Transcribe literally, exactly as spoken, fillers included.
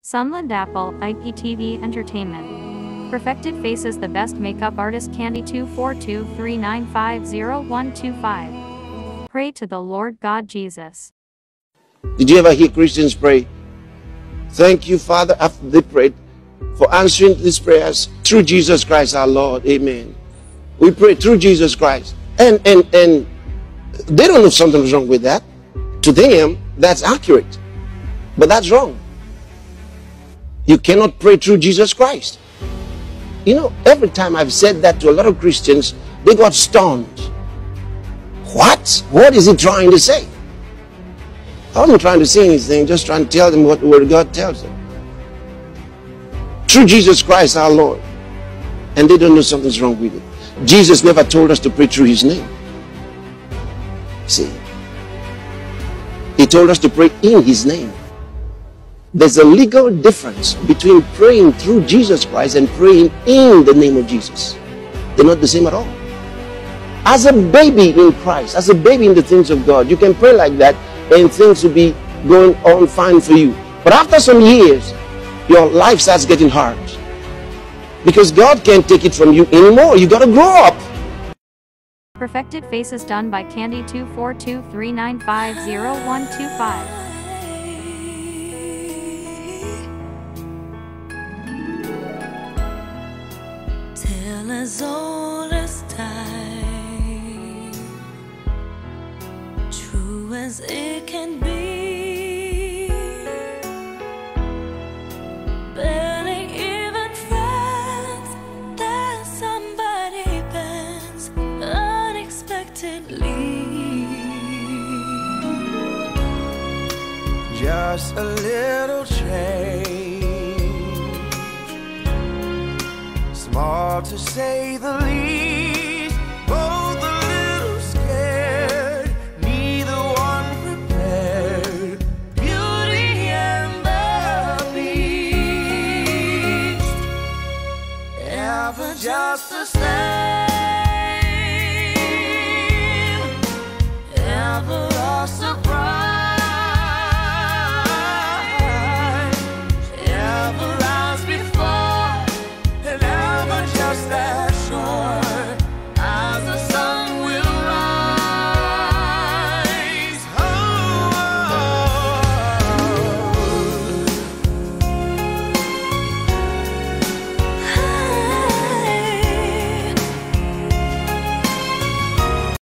Sunland Apple, I P T V Entertainment. Perfected Faces, the best makeup artist. Candy two four two three nine five zero one two five. Pray to the Lord God Jesus. Did you ever hear Christians pray? Thank you, Father, after they prayed, for answering these prayers through Jesus Christ our Lord. Amen. We pray through Jesus Christ. And and and they don't know something's wrong with that. To them, that's accurate. But that's wrong. You cannot pray through Jesus Christ. You know, every time I've said that to a lot of Christians, they got stunned. What? What is he trying to say? I wasn't trying to say anything, just trying to tell them what the Word of God tells them. Through Jesus Christ our Lord. And they don't know something's wrong with it. Jesus never told us to pray through his name. See? He told us to pray in his name. There's a legal difference between praying through Jesus Christ and praying in the name of Jesus. They're not the same at all. As a baby in Christ, as a baby in the things of God, you can pray like that and things will be going on fine for you. But after some years, your life starts getting hard. Because God can't take it from you anymore. You got to grow up. Perfected Faces, done by Candy two four two three nine five zero one two five. Till as old as time, true as it can be, barely even friends, that somebody bends unexpectedly. Just a little change, small to say the least.